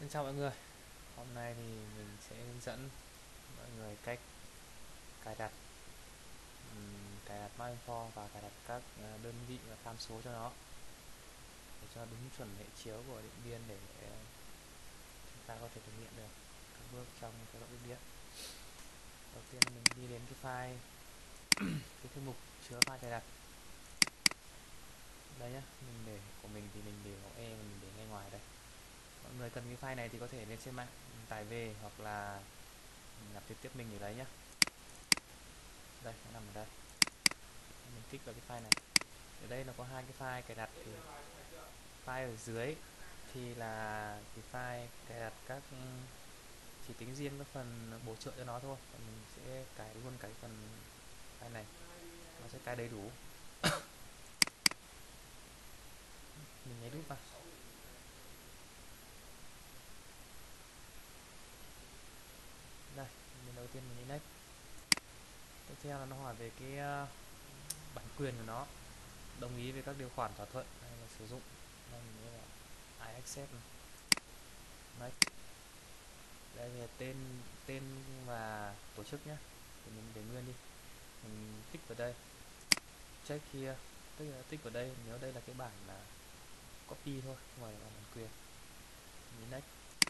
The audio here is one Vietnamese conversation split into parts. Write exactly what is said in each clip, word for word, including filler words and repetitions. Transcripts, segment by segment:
Xin chào mọi người. Hôm nay thì mình sẽ hướng dẫn mọi người cách cài đặt ừm, cài đặt MyInfo và cài đặt các ờ, đơn vị và tham số cho nó để cho đúng chuẩn hệ chiếu của điện biên để ờ, chúng ta có thể thực hiện được các bước trong cái đoạn điện. Đầu tiên mình đi đến cái file cái thư mục chứa file cài đặt. Đây nhá, mình để của mình thì mình để mẫu E mình để ngay ngoài đây. Mọi người cần cái file này thì có thể lên trên mạng tải về hoặc là nhập trực tiếp mình để lấy nhá. Đây, nó nằm ở đây. Mình kích vào cái file này. Ở đây nó có hai cái file cài đặt, thì file ở dưới thì là cái file cài đặt các chỉ tính riêng cái phần bổ trợ cho nó thôi, còn mình sẽ cài luôn cái phần file này, nó sẽ cài đầy đủ. Mình nhảy đúp vào đây, mình đầu tiên mình nhấn next. Tiếp theo là nó hỏi về cái uh, bản quyền của nó, đồng ý với các điều khoản thỏa thuận hay là sử dụng. Đây mình nhớ là I accept next. Đây là tên tên và tổ chức nhé, thì mình để nguyên đi. Mình tích vào đây, check here, tức là tích vào đây nếu đây là cái bản là copy thôi, không phải là bản quyền. Mình next.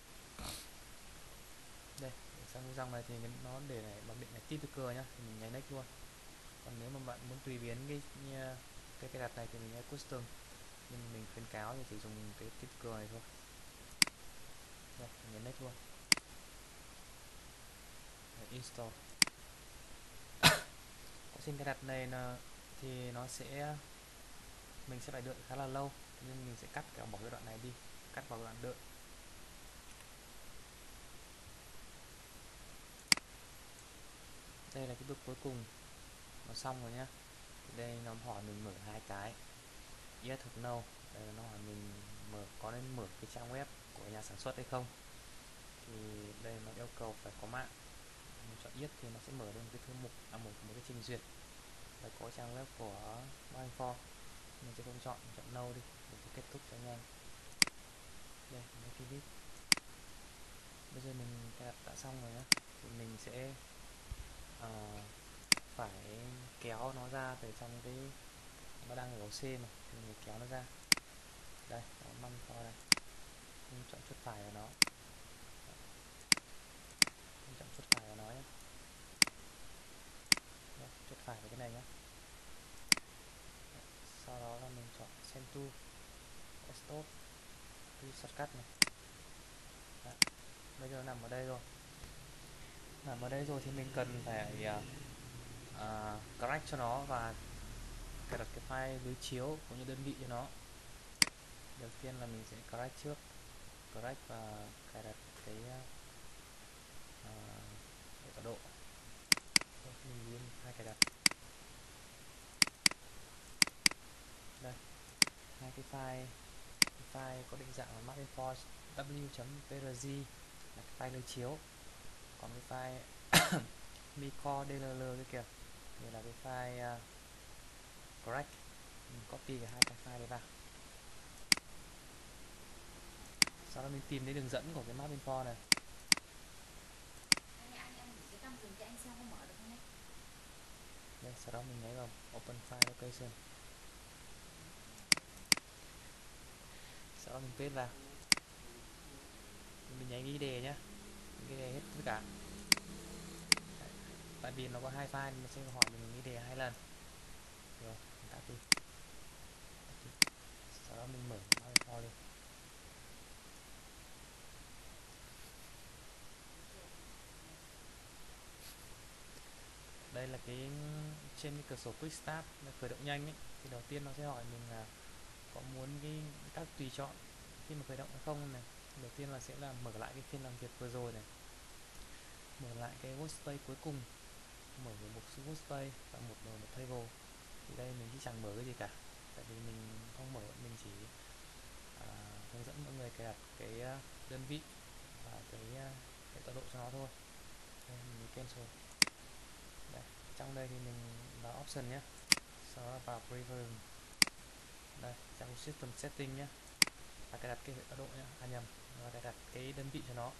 Đây, sang cái dòng này thì nó để này mặc định là typical nhá, thì mình nhấn next luôn. Còn nếu mà bạn muốn tùy biến cái cái cài đặt này thì mình nhấn custom, nhưng mình khuyến cáo thì chỉ dùng cái typical này thôi. Đây, mình nhấn next luôn. Để install. Quá trình cài đặt này là thì nó sẽ mình sẽ phải đợi khá là lâu, nên mình sẽ cắt cả bỏ cái đoạn này đi, cắt vào đoạn đợi. Đây là cái bước cuối cùng, nó xong rồi nhá. Đây nó hỏi mình mở hai cái yes hoặc no. Đây nó hỏi mình mở có nên mở cái trang web của nhà sản xuất hay không, thì đây nó yêu cầu phải có mạng. Mình chọn yes thì nó sẽ mở lên một cái thư mục, à, một một cái trình duyệt và có trang web của MyInfo. Mình sẽ không chọn, mình chọn no đi để kết thúc cho nhanh. Đây, mình finish. Bây giờ mình cài đặt đã xong rồi nhá, thì mình sẽ uh, phải kéo nó ra từ trong cái, nó đang ở C mà, thì mình kéo nó ra. Đây, nó măng to đây. Mình chọn chuột phải vào nó. Mình chọn chuột phải vào nó nhé. Đây, chuột phải vào cái này nhé. Sau đó là mình chọn Send to, Stop, to Shortcut này. Đấy. Bây giờ nằm ở đây rồi. Nằm ở đây rồi thì mình cần phải uh, uh, correct cho nó và cài đặt cái file đối chiếu cũng như đơn vị cho nó. Đầu tiên là mình sẽ correct trước, correct và cài đặt cái uh, để tọa độ. Mình liên hai cài đặt. Đây, hai cái file, cái file có định dạng là MyInfo w.prg là cái file đối chiếu, còn cái file micore dll cái kia thì là cái file uh, correct. Mình copy cả hai cái file đấy vào. Sau đó mình tìm đến đường dẫn của cái MapInfo này. Đây, sau đó mình nhấn vào Open File Location. Sau đó mình paste vào. Mình nhấn ghi đề nhé, ghi đề hết tất cả. Đấy. Tại vì nó có hai file nó sẽ hỏi mình ghi đề hai lần. Rồi, mình tắt đi. Sau đó mình mở MapInfo lên. Đây là cái trên cái cửa sổ Quick Start là khởi động nhanh ấy, thì đầu tiên nó sẽ hỏi mình là có muốn cái các tùy chọn khi mà khởi động hay không này. Đầu tiên là sẽ là mở lại cái phiên làm việc vừa rồi này, mở lại cái workspace cuối cùng, mở một số workspace và một mở một table. Thì đây mình chỉ chẳng mở cái gì cả, tại vì mình không mở, mình chỉ à, hướng dẫn mọi người cài đặt cái đơn vị và cái cái tọa độ cho nó thôi. Đây, mình cancel. Đây, trong đây thì mình vào option nhé, sau đó vào preview. Đây, trong system setting nhé, và cài đặt cái tọa độ nhá, à nhầm, và cài đặt cái đơn vị cho nó.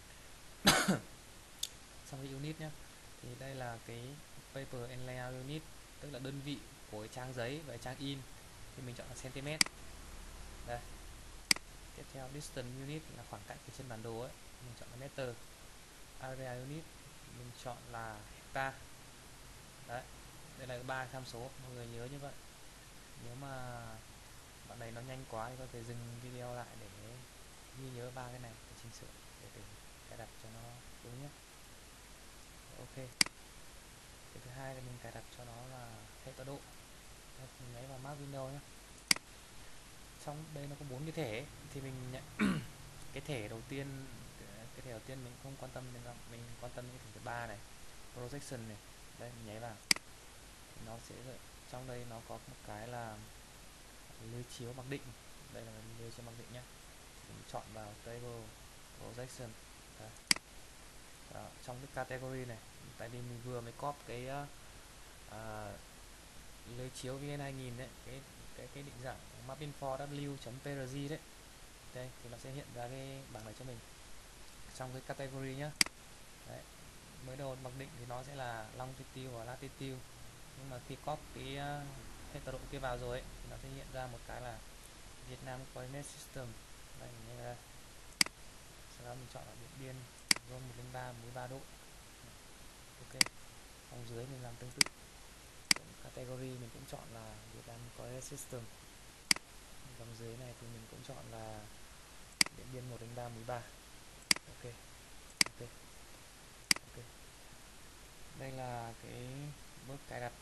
Xong cái unit nhá, thì đây là cái paper and layout unit, tức là đơn vị của cái trang giấy và trang in, thì mình chọn là cm. Đây, tiếp theo distance unit là khoảng cách từ trên bản đồ ấy, mình chọn là meter. Area unit mình chọn là hecta. Đấy, đây là ba tham số, mọi người nhớ như vậy. Nếu mà bạn này nó nhanh quá thì có thể dừng video lại để ghi nhớ ba cái này để chỉnh sửa, để, để cài đặt cho nó đúng nhé. Ok, cái thứ hai là mình cài đặt cho nó là hệ tọa độ. Đây, mình nháy vào map window nhé. Trong đây nó có bốn cái thể, thì mình nhận cái thể đầu tiên, cái thể đầu tiên mình không quan tâm đến lắm, mình quan tâm đến cái thể thứ ba này, projection này. Đây, mình nháy vào, nó sẽ trong đây nó có một cái là lưới chiếu mặc định. Đây là lưới chiếu mặc định nhé, mình chọn vào table projection. Đấy. Đó, trong cái category này, tại vì mình vừa mới copy cái uh, lưới chiếu vê en hai nghìn đấy, cái cái cái định dạng mapinfo w.prg đấy. Đây thì nó sẽ hiện ra cái bảng này cho mình trong cái category nhá. Đấy, mới đầu mặc định thì nó sẽ là longitude và latitude, nhưng mà khi copy cái uh, hệ tọa độ kia vào rồi ấy, thì nó sẽ hiện ra một cái là Việt Nam Coordinate System. Đây, như đây. Sau đó mình chọn ở Điện Biên zone một không ba bốn mươi ba độ. Ok, phòng dưới mình làm tương tự, category mình cũng chọn là Việt Nam Coordinate System. Dòng dưới này thì mình cũng chọn là Điện Biên một không ba bốn mươi ba. Ok, ok, ok. Đây là cái bước cài đặt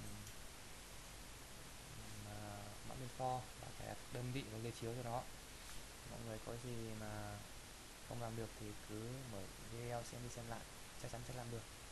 mã info và cài đặt đơn vị và lưới chiếu cho nó. Mọi người có gì mà không làm được thì cứ mở video xem đi xem lại, chắc chắn sẽ làm được.